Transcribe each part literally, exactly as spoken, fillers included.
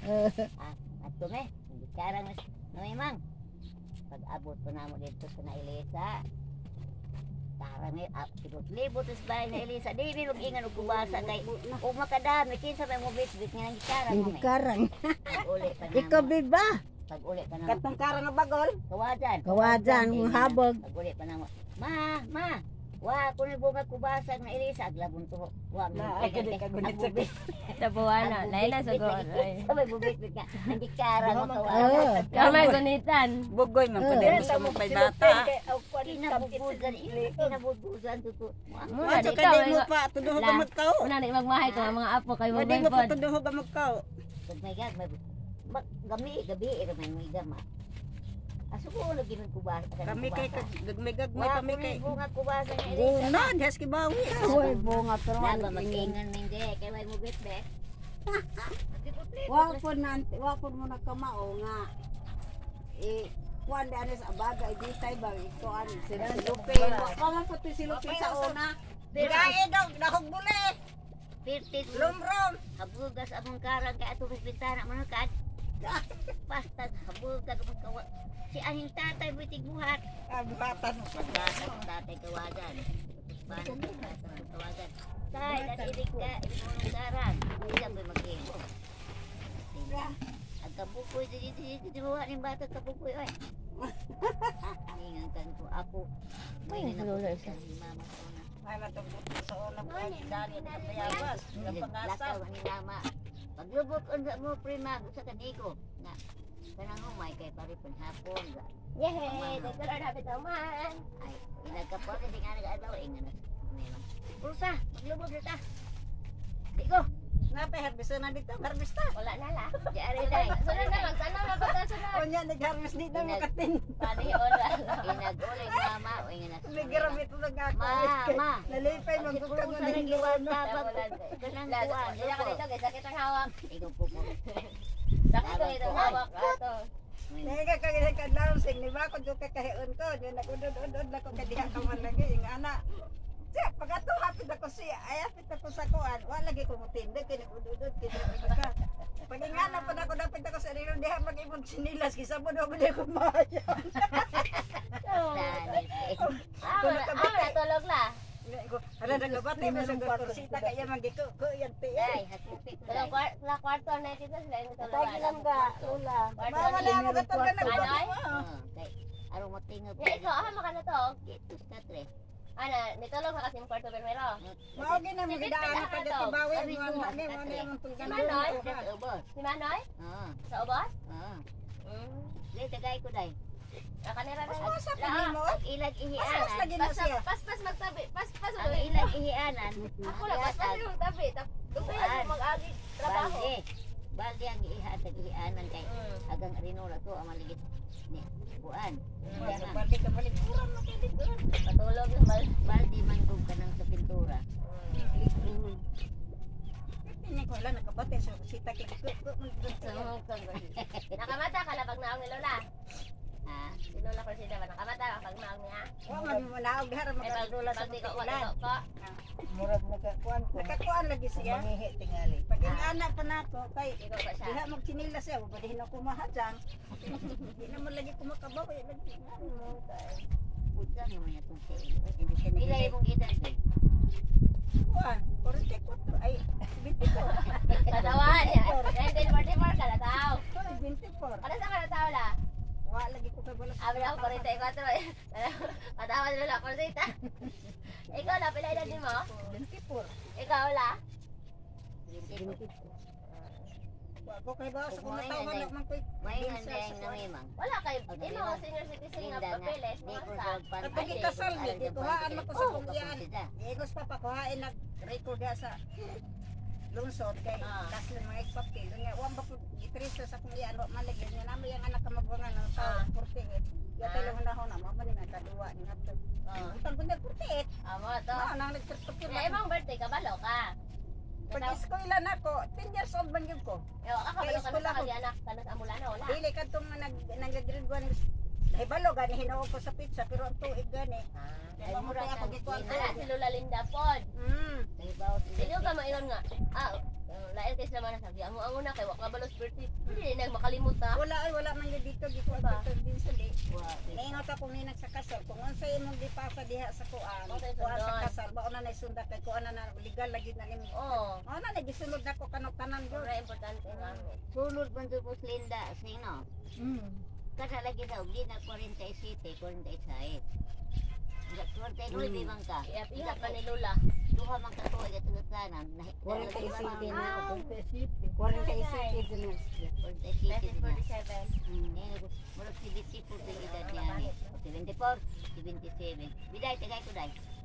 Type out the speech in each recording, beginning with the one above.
Ah, ato me, hindi karang mas no imang. Pag abot po namo dito sa na Elisa. Tara me, ah, siguro libot sa bahay na Elisa. Di ni lugingan og kubasa kay o makadami kinsa may mo bitbit nga nang gikarang mo Hindi me. karang. Pag uli pa namo. Ikaw biba. Pag uli pa namo. Katong karang nga bagol. Kawajan. Kawajan, Eh, mong habog. Pag uli pa namo. Ma, ma. Wa ko ni bunga kubasa na Elisa aglabon to. Wa Na, ay, kadi ka gunit sa Sa buwana, lain na sa goon. Sabay bubit ka. Ang gikarang mo Oo. kawajan. Kamay gunitan. Bugoy man ko din sa mong paydata. Kinabubugan, kinabubugan tuto. Muna Ato di ka ka. di mo pa tuduho ka magkao. Muna di magmahay ko ang mga apo kay Di Bubay mo pa pod. tuduho ka magkao. Pag may gag, may mag gami, gabi, ira may may gama. Aso ko ulo ginon kubasa. Kami kay gagmay gagmay Wa kami ko kay. ni bunga kubasa na Elisa. Guna, des ki bawi. Uy, bunga pero Laba ano ingin. mag-ingan mindi, kay way mo bitbe. Wa po nanti, wa po mo nakamao nga. Eh, kuan di anes abaga di tay ba ito ano silupin. Wa pa man pati silupin sa una. Gae daw dahog buli. Pirtit Lumrom. habugas among karang kay ato bintana manukad. Basta habugas among kawa. Si ahing tatay bitig buhat. Ah, buhatan. Pagbasa ng tatay kawagan. Paano pagbasa ng kawagan? Tay, natilig ka, imunong karang. Hindi ka ba mag-ingo? Ang kabukoy, di di di di buhat ng bata kabukoy, oy. Ingan kan ko, ako. May ninabukoy sa mama ko na. Ay matubot sa una pa dali na payabas. Lakaw ni mama. Paglubot unsa mo prima sa kanigo na kanang humay kay pari panhapon. Yehey, nagkaroon hapit naman. Ay, inagkapon hindi nga nag-adaw ingan na. Pulsa, maglubot na ta. Di ko. Napay harbis na dito, harbis ta. Wala na la. Diari day. Sunod na lang, sana mapagkasunod. Kunya nag-harbis dito makatin. Pari ola. Inag-uling mama o ingan na. Nagramit lang ako. Mama. Nalipay Si magkukang Pulsa ng nagiwan ka ba? Kanang kuwan. Dila ka dito, guys, sakit ang hawak. Ikaw po po. Sakit ko itong hawak. Ato. Nega ka gid ka daw sing ni ba ko jo ka kahiun ko, jo nagudod-udod na ko kadiha ka man lagi ing ana. Siya, pagato hapit ako siya, ay hapit ako sa kuan, wa lagi ko mutindi kini ududod kini ka. Pag ingana pa ako dapat ako sa rino diha mag-imong sinilas kisa mo daw di ko maya. Danis eh. Ah, wala, ah, wala, tulog la. Ara na kabati mo sa kursita kaya magiko ko yan ti. Ay, hasipit ko Tulog day. la kwarto na dito sila yung tulog. Tagilan ka, ula. Mama na mo katong ka Anoy? nagbawa. Oo, kay arong matingog. Ya, ikaw, ah, makano to? Gitus ka tre. Ano, nitulog ka kasi yung kwarto primero. Mao gina mo gidaan pa dito bawi mo ano ni mo ni mo tunggan. Manoy? Sa ubos. Si Manoy? Oo. Sa ubos? Oo. Hmm. Dili tagay ko day. Ah, kanira na. Mas sa La, mo. Ang ilag Mas ihianan. lagi na Pas, siya. pas, pas, magtabi. Pas, pas, Ang ulit. ilag ihianan. Ako lang, pas, pas, yung tabi. Tap- Dugay Kuan. ako mag-agi trabaho. Balde. Balde ang ihianan ihianan kay Hmm. agang rinola to ang maligit ni buan. Hindi na. Balik ka balik kurang na kay dito. Patulog na bal. Balde man kung kanang sa pintura. Ini ko lang nakabate sa sita kay ko ko Nakamata ka labag na ni Lola. Ha? Si Lola Corsita ba nakamata kapag naog niya? Wa man manaog dihara Ay, pag magdula sa pag di ko ko ulan. ko. Murag nakakuan ko. Nakakuan lagi siya. Mangihi tingali. Pag ingana pa nako kay Ikaw ba siya? diha magsinila siya, wa dihin ako mahadang. Di na man lagi kumakabaw kay lagi ano kay. Puta naman itong sa Hindi siya Ilay nagilay. mong edad eh. Kuan, forty-four ay twenty-four. Katawan niya. nineteen forty-four ka na tao. Ay, twenty-four. Ano sa ka na tao la? Wa lagi ko kay bola. Abi ako forty-four. Katawa ni Lola Corsita. Ikaw na pila edad mo? twenty-four. Ikaw la? Wa ko kay ba sa Kumain mga tawo na, na man koy. May ngandeng na may mang. Wala kay Okay, imo Lola. senior citizen nga Linda nga. papeles Di mo ko sa. sa pan. Kapag Ay, ikasal, kung di, alam kuhaan sa mo ko pan- sa Oh, kulian. kapatid, ah. Igos pa pa kuhain nag record dia sa lungsod kay Ah. tas lang mga papel nga wa ba ko gitriso sa kung iyan wa man lagi nga namo yang anak ka magwangan ng Ah. tao forty-eight ya Ah. tayo lang na na mo man nga kaduwa ni ngadto Oh. utang ko nag forty-eight Amo to. no nang nagtutupir Na imong birthday kabalo ka. pag eskwela na ko ten years old man gyud ko Yo, ako Kay kabalo ka eskwela na ko. sa anak kanas amulano wala. dili kadtong nag nag-grade one ay balo gani hinuo ko sa pizza pero ang tuig gani Ay, ay mo mura ako kang gikuan skin. Ala si Lola Linda pod. mm Ay, bawat Dili ka maingon nga. Ah, Lain kay sila man sabi, amo amo na kay wa ka balos birthday. Dili nag makalimot ta. Wala ay wala man gyud dito gikuha Ba? dito din sa di. Wa. Niingot ako ni sa kasal kung unsa imong gipasa diha sa kuan. Okay, Kuan sa sundon. kasal ba una na sunda kay kuan na na- legal lagi na nimo. Oo. Ana na gisulod nako kanok tanan gyud. Ora importante nga. Sulod man to Linda sino? Mm. Kada lagi daw di na forty-seven, forty-six. Nga forty-nine di man ka. Kaya ihat man ni Lola. Duha man ka tuig at tutanan. forty-seven na ako. forty-seven. forty-seven na. forty-seven nineteen na. forty-seven. Murag si Bitsy po sa edad niya ni. seventy-four, seventy-seven. Biday, tagay ko day.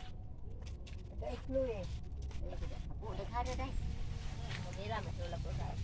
Kay Chloe. Ako, daghara day. Mabira mas Lola po sa.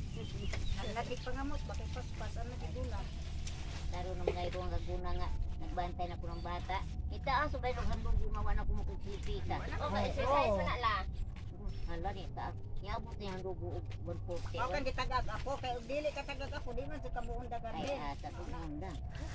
Ang lagi pangamot bakay paspas ano gidula. Laro ng mga ibang kaguna nga. Nagbantay na ko ng bata. Itaas, sabay nung handong gumawa na ko makukipika. Okay, exercise na la. Hala ni, taas. Iabot niya ang dugo og one forty. Ako kan gitagag ako kay ug dili ka tagag ako di man sa kabuon dagan Ay, din. asa ko munda.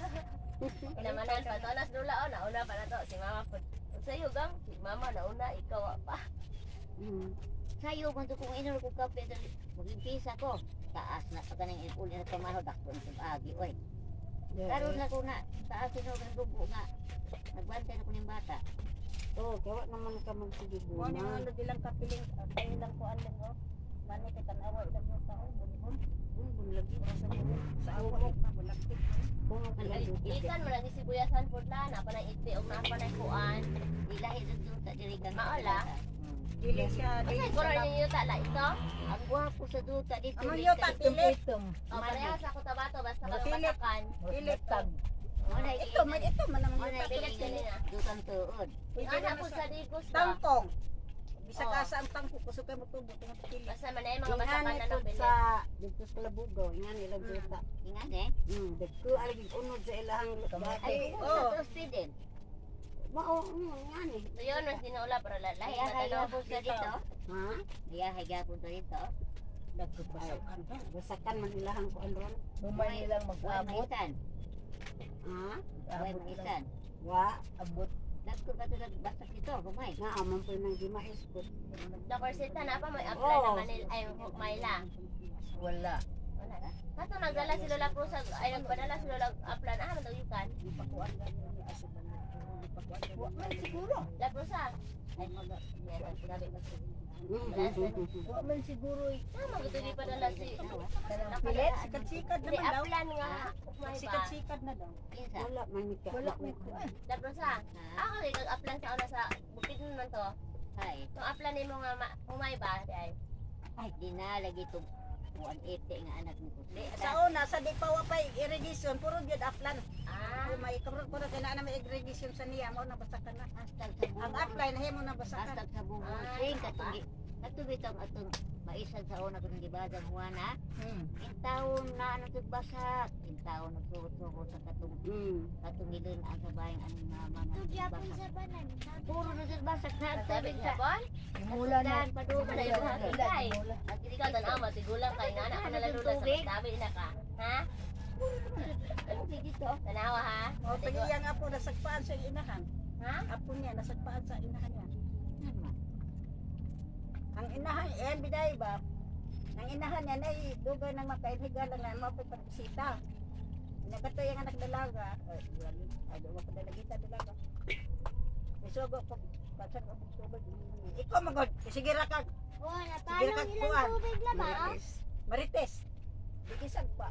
Kinamanan pa to nas Lola o nauna pa na to si Mama po. Sa iyo gang si Mama nauna ikaw wa pa. Hmm. Sayo man to kung ino ko kape dali. Mag-impisa ko. Taas na pa kanang ipul na kamahod ako sa agi oy. Karon na ko na taas sino ang dugo nga. Nagbantay na ko ning bata. Oh, kawa naman ka Mo ni magsigibuna. mga bilang kapiling at ilang ko alam ko. Mani kay tanawa ilang mo tao bulbul. Bulbul lagi. Sa ako na bulaktik. Kung ako lang dito. Ikan mo lagi sibuyasan pud la na pa na iti og na pa na kuan. Ilahi dun sa diri kan. Maola? Dili siya Kasi dili color siya. ninyo ta la ito. Ang gwapo sa duta dito. Amo dito. yo ta pili. O pareha sa Cotabato basta ka Mapilit. masakan. Pili tag. Wala Ito man ito man naman Wala yung Pilit tag. kanina. Dutang tuod. Pwede Ana na po sa sa digos ta. tangkong. Bisa Oh. ka sa ang tangkong ko sukay mo tubo kung pili. Basta man ay mga Ingan masakan na ito nang pilit. sa dito sa Labugaw, ingan ilang kita. Ingat eh. Hmm, dagko alagi unod sa ilahang Ay, dati. oh. Sa hospital. Mao, mm, ingan eh. So yun mas dinula para la- lahi Kaya ba kaya talo. po sa dito. Ha? Kaya kaya po sa dito. Dagko pa sa Ay, kanto. basakan man ilahang ko andron. Humay nilang Huwag mag-abot. maisan. Ha? Huwag maisan. Wa, Abot. Dagko ka tulad basta dito. Humay. nga amon po nang gimais ko. Dokor sita na pa may apply Oh. na Manila ay Mayla. Wala. Wala na. Kato nagdala si Lola Cruz ay nagpadala si Lola apply na ah matawukan. Pakuan gani ni asa ba na. Pakuan. Wa man siguro. La Cruz ay mag yan ang sinabi ko. Wa man siguro. Tama gito di padala si Kanang pilit sikat-sikat Di naman daw. apply nga may ba. Sikat-sikat na daw. Kinsa. Wala man ni ka. Wala may kuan. La Cruz Ha? ako rin nag-apply sa una sa bukid naman to. Hay. Kung apply nimo nga ma- humay ba di ay. Ay, di na lagi itong one eighty nga anak ni Kusli. Sa una sa di pa wa pa irrigation puro gyud aplan. Ah, Kung may karon puro kay na may irrigation sa niya mo na basta ka na. Hashtag sa Ang bungo. apply na himo na basta ka. Hashtag sa bungo. Ah, Sing tama. katong katong itong atong maisan sa una kung gibadang Juana. Hmm. Intawon na ano basak. Intawon nagsuot-suot sa katong Hmm. katong ilun ang kabayang ang mga mga basak. Puro na sa basak na sabi tubig niya sa. bon. Mula na. Tan padung Mula na yung yung mga kilay. At hindi ka tanaw matigulang kay nana ka nalalula sa tabi na ka. Ha? Ano dito? Tanawa ha? O tingiyang apo nasagpaan sa inahan. Ha? Apo niya nasagpaan sa inahan niya. Ang inahan eh biday ba? Ang inahan niya ay dugay nang makainhiga lang na mapagpagsita. Nagato yung anak dalaga. Ay, wala ay do ko dalagita dalaga. Isugo ko pasag ang tubig. Ikaw magod, sige ra kag. Wala, Sige paano kag ilang kuan. tubig na ba? Marites. Marites. Bikisag pa.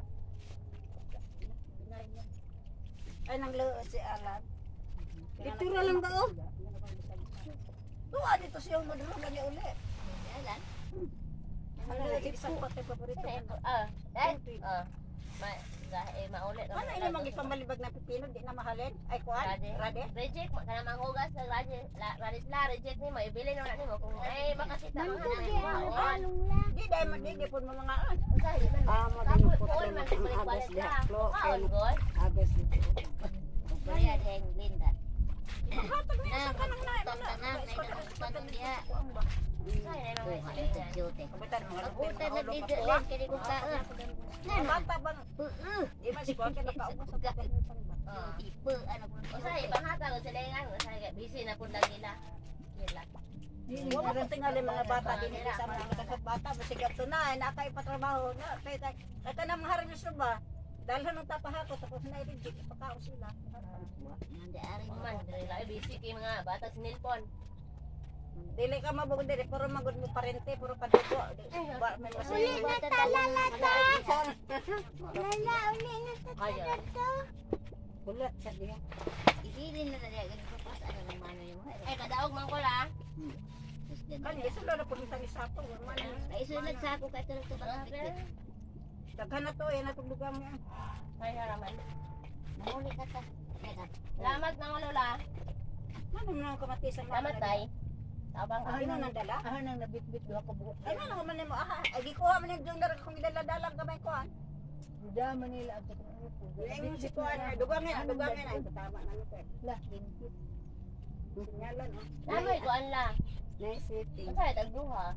Ay nang loo si Alan. Itura lang ba oh? Tuwa dito siya madulungan niya uli. Yalan. Ano lagi sa pati paborito. Sino ito? Ah, eh? Ah. Ma, ga- eh, maulit. Ano ini mang ipamalibag na pipino di na mahalin? Ay kuan, Rade. rade. Reject mo kana manghugas sa reject la reject la reject ni mo ibili na nimo kung ay makasita mga Mangkog nani yan, mo. along lang. Di dai man di pun mga an. Usahay man. Amo din Kapoy po pool tayo man ng sa balik agas balik di ka. haklo. Kaon god. Agas dito. Kaya deng Linda. Hatag na Na, sa kanang na. magtutong ka na, may nagtutong diha. Usahay na mga Tuha, silingan. cute. Kabitan mo. Magpunta na dito lang, kini ko ka. Bata bang Uh, di man si kuan kay nakaubos sa pagkain. Oh. ipe, anak ko. Usahay panghatag og silingan, usahay busy na pud lang nila. Nila. Wala kang tingali mga bata din nila sa mga kakat bata masigap to na na kay patrabaho na kay kay kay nang harus ba dalhan ng tapahako tapos na i-reject pakao sila. Nandi ari mo. Man, dili lang busy kay mga bata sa nilpon. Dili ka mabugod dili puro magud mo parente puro kadugo. Ba may Uli masaya. na talalata. Lala, uli na Kaya. Bulat sa diya. Idili na na ganito pas ano ng mano yung mga. Eh kadaog man ko la. Kan yeso na pud sa sapo man. Ay sunod sa ako kay tulog to bakit. Daghan na to yan atong lugar mo. Ay haraman. Namuli ka ta. Teka. Salamat nang lola. Ano man ang kamatisan mo? Salamat tay. Tabang ka. Ay na nandala. Ah, nang nabitbit do ako buhok. Ay na naman mo aha. Ay gikuha man yung junior kung idala-dalang gamay ko an. Buda man nila ang katong ko. Yung si kuan ay dugangan ay dugangan ay tama na nito. Lah, limpit. Sinyalan oh. Namoy ko anla. Nice setting. Unsa ay tagduha?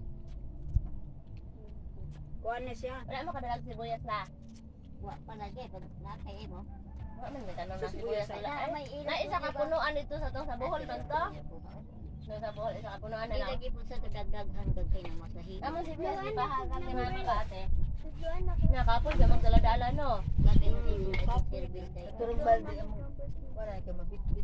Kuan na siya. Wala mo kadalag sibuyas la. Wa pa lagi pag nakay mo. Wala man may tanong na Sa sibuyas sibuyas, la. May ilaw. Na isa ka punuan dito sa tong sa Bohol man to. No sa Bohol isa ka punuan na lang. Lagi po sa kadagdagan kay ng masahi. Amon sibuyas di pa hagang ni mama ka ate. Nga kapon sa magdala-dala no. Gabi mo din sa service day. Turong balde mo. Wala ka mabitbit.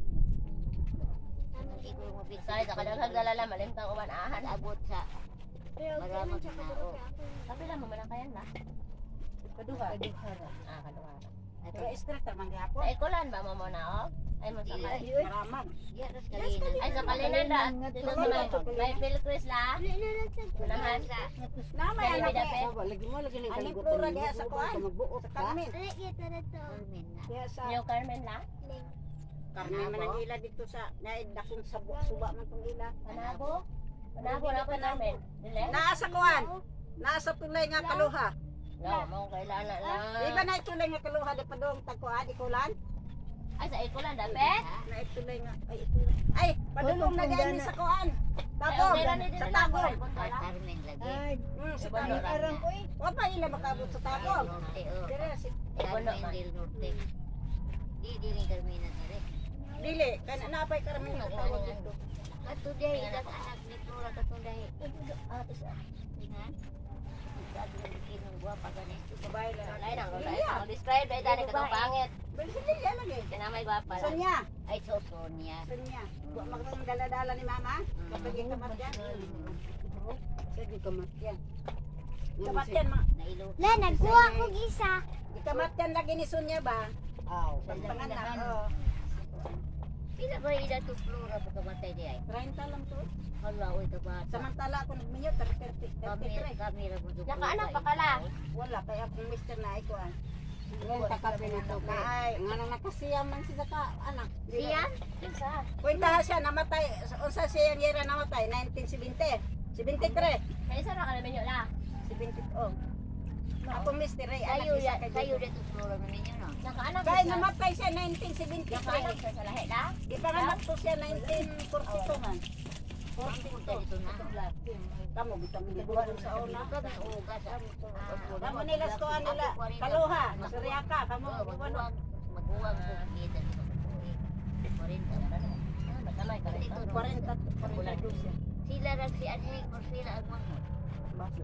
Hindi ko mo bisa. Say sa kadaghag dalala malimtang uman ahan. Abot sa maraming tao. Sabi lang mo man ang kayan la. Kaduha. Ah kaduha. Pero extra man gyapon. Sa ikulan ba mo mo na oh? Ay mo sa Dili. kalinan. Maramag. Ya ras kalina. Ay sa kalinan da. Dito sa may may Pilcris la. Unahan. Nama Dali, yan may dape. ako. Lagi mo lagi ni Aning plura diha sa kuan. Magbuot Sa ka. Carmen. Carmen na. Diha sa Yung Carmen la. Carmen man ang ila dito sa naidakong suba man tong ila. Panabo. Panabo na ko Carmen. Dili. Naa sa kuan. Naa sa tulay nga kaluha. No, mo kailan na Di ba na tulay nga kaluha di pa dong tagkuan ikulan? Ay sa ikulan dapat. Na tulay nga ay ikulan. Ay, padung na diyan sa kuan. Tagong sa tagong. Carmen lagi. Ay, Mm, sa Ibono tagong. arang ko eh. Wa pa ila makabot sa tagong. Norte o. Dire si Carmen del Norte. Di di ni Carmen na rin. dili kan napay Carmen nga tawag dito. Katuday ilang anak ni Flora katuday. Ah, isa. Ingan. Sabi ng kinong guwapa ganis. Babae lang. Wala nang wala nang describe dai tani katong pangit. Bensin niya lagi. Kinamay gwapa la. Sonya, Ay so Sonia. Sonya. Wa magtong dala-dala ni mama. Kapag ikamat yan. Sige kamat yan. Ikamat yan ma. Nailo. La, nagkuha kong isa. Ikamat yan lagi ni Sonya ba? Aw. Pagpanganak. Oo. Pila ba ida to Flora pagkamatay di ay? thirty lang to. Hala oy ka bata. Samantala ako nagminyo thirty, Kamera thirty-three. kamera mo. Nakaanak pa kala. Wala kaya akong mister na ito ah. Ngayon takapi na to kay. Ay, Nga nang nakasiyam man siya ka anak. Siya? Isa. kwenta siya namatay. Unsa siya yung yera namatay? nineteen seventy. seventy-three. Kay isa ra ka namin la. seventy. Oh. Akong mister ay Kayo anak isa ya, kay kayo Diego. dito Flora man ninyo no. Nakaanak Kaya siya. namatay siya nineteen seventy-three. Nakaanak siya sa lahi la. Ipanganak to siya nineteen forty-two man. Punta dito na. Kamu bitang gibuhat sa una. Ka ba uga sa Kamu nila ko nila kaluha, Suryaka, kamu Oh, ano? magbuwag. Magbuwag ko kita dito. Forenta na. Ah, matamay ka Dito rin. forty, forty-two siya. sila ra si Adwig or sila ang mga. Baso.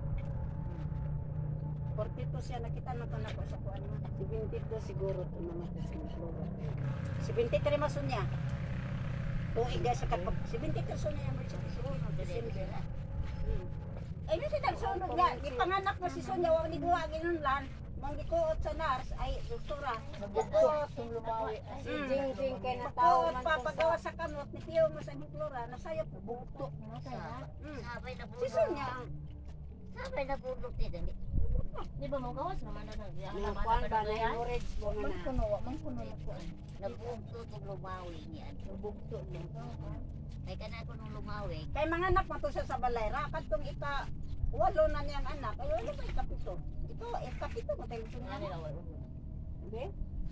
forty-two siya nakita na ko na ko sa kuan mo. seventy-two siguro to namatay sa Flora. seventy-three masun niya. Kung iga sa kapag seventy-three masun niya mo siya. Sila. Ay nasi nagsunod nga, ipanganak mo si Sonya wa ni buwa ginunlan. Mang gikuot sa nurse ay doktora. Gikuot Kung lumawi. Si Mm. Jing Jing kay na tao Gikuot man pa to pagawa sa kamot ni Pio mo sa Flora nasayop bukto. Mm. Sabay na Si pulot. Sonya Sabay na pulot dito. Di ba mo gawas naman na nang Nga kuan ba na yung orange mo nga na. kuno wa man kuno na kuan. Nabugto itong lumawi niya. Bukto niya. Ay ka na ako nung lumawi. Kay mga anak mo to siya sa balay ra kadtong ika walo na niyang anak ay wala pa ikapito. Ito ikapito mo tayo Ano Sonya. nila wala. Di?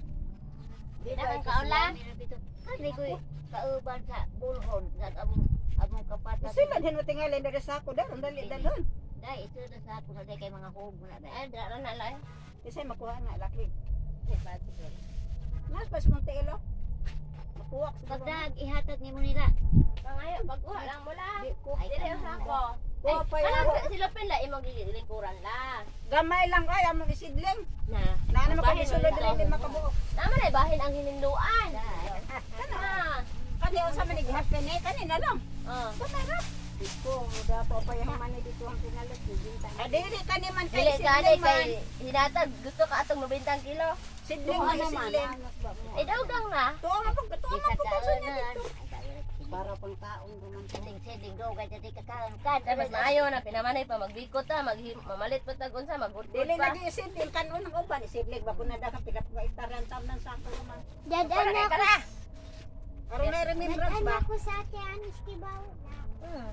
Di na kang kaula? Kani ko kauban sa bulhon. Sa among among kapatid. Sila din mo tingali dere sa ako daron dali dalhon. Dai, ito na sa ako na dai kay mga hog na dai. Ay, dara na la. Kasi makuha na laki. Eh, pati ko. Nas pas mo tilo. Makuwak sa pagdag. Pagdag ihatag nimo nila. Pangayo, pagkuha lang mo lang. Di ko. Ay, Dili kanang sa ako. Kuha Ay, pa ano yaw. sa sila pala imong gilikuran lang. Gamay lang ay among isidling. Na. Na ano mo Bahin kami sulod mo dili lang. di makabuok. Tama na bahin ang hininduan. Kana. Ah. Kani unsa man gihapon eh kanina lang. Oh. Dito, dapat pa yung mani dito ang pinalit. Bintang. Ah, dili kani man kay Dili ka sidling man. kay hinatag gusto ka atong mabintang kilo. Sidling Tuwa man naman. sidling. Anas ba mo? Eh daw gang na. Tuwa man pag tuwa Isa man pag ka puso niya na. dito. Para pang taong naman. Sing sing do kay dati ka kaon kan. Tapos maayo na pinamanay pa magbikot ta, mag mamalit pa tag unsa magudkod Dili pa. lagi isidling kan unang uban isidling ba kun nada ka pila pa itaran tam nang sako man. Dadan na ka. Aron may remembrance ba? Ako sa ate Anis Kibaw. Hmm.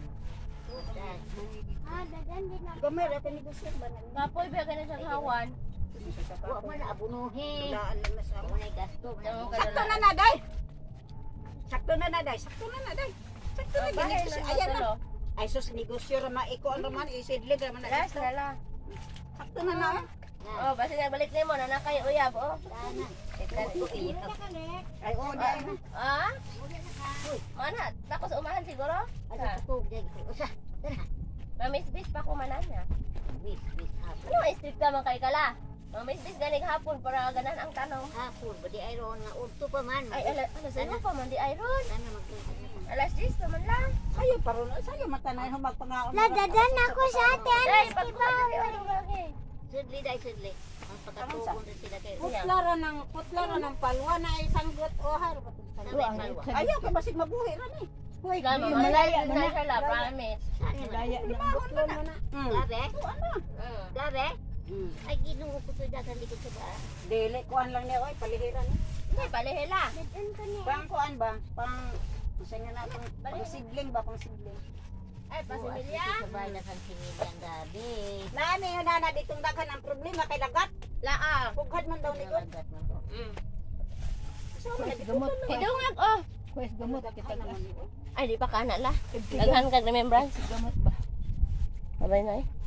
Ah, dadan din ako. Gamay ra kani gusto ba na. Kapoy ba ganun sa hawan? Wa man na abunuhin. Daan lang sa Mo na gasto. Tamo ka Sakto na na day. Sakto na na day. Sakto na na day. Sakto na Bahay gini na ayan na. tulo. Ay sus negosyo ra maiko ang raman isidling ra man na. Last na lang. Sakto na na. Oh, basta nagbalik nimo na nakay uyab oh. Sana. Ay oo day. Ah? Mana? Tapos umahan siguro? Ano tutug dig. Usa. Tara. Mamisbis pa ko manan niya. Bis bis hapon. Ano ang strict ka man kay kala? Mamisbis galing hapon para ganan ang tanong. Hapon ba di iron nga udto pa man. Ay, ala, ano sa iyo pa man di iron? Sana magtutok. Alas diyes pa man lang. Sayo paron sayo matanay humagpangaon. La, dadan ako sa ate Ay, Anis pagkuha Kibaw. di ano lagi. Sudli dai sudli. Ang pagkatugon din sila kay. Putlara ng putlara ng palwa na isang gut o har. Ayaw ka basig mabuhi ra ni. Hoy, Gama, malaya malaya na na na. siya la, promise. Sana man. Malaya na. Butlo mo na. Hmm. Gabe. Mm. Gabe. Hmm. Ay ginoo ko to dagan likod sa ba. Dili kuan lang ni oy palihiran ni. Hindi, palihila. Dadan ko niya. Pang kuan ba? Pang sa nga na pang, pang sidling ba pang sidling. Ay, pasimilya. Sabay na kan singil yang gabi. Nani yun na ditong daghan ang problema kay lagat. Laa. Pughad man daw ni ko. Lagat man ko. Mm. So man gamot. Hidungag, oh. Kwes gamot Kita naman ni. Ay, di pa kana la. Daghan kag remembrance. gamot ba? Sabay na eh.